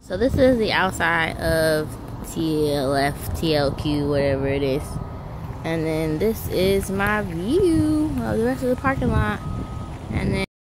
So this is the outside of TLF, TLQ, whatever it is. And then this is my view of the rest of the parking lot. And then